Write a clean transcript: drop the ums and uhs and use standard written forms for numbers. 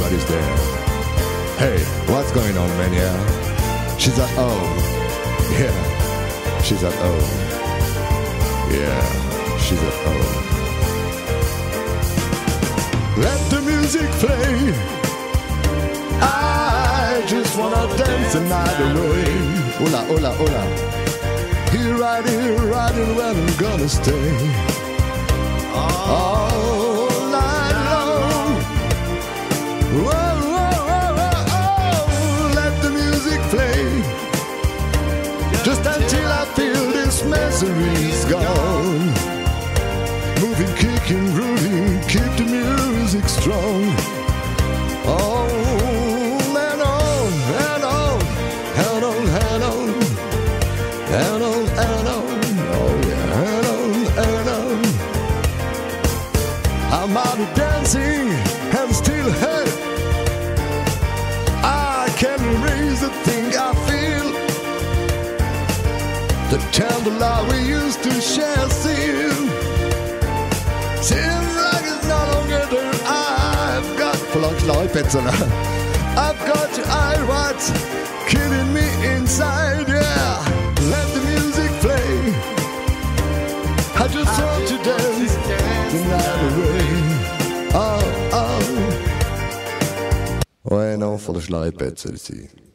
everybody's there. Hey, what's going on, man? Yeah, she's at home. Yeah, she's at home. Yeah, she's at home. Let the music play. I just wanna dance the night away. Hola, hola, hola. Here, right where I'm gonna stay. All night long. Whoa, whoa, whoa, whoa, oh. Let the music play. Just until I feel this misery's gone. Moving, kicking, grooving, keep the music strong. Oh, and on, and on, and on, and on, and on, and on, oh yeah, and on, and on. I'm out of dancing and still hurt. I can't erase the thing I feel. The candlelight we used to share seems like it's no longer there. I've got I've got your eye whites killing me inside, yeah. Let the music play. I just want to dance the night away. Oh, oh. Ouais, non, faut que je l'arrête, celle-ci.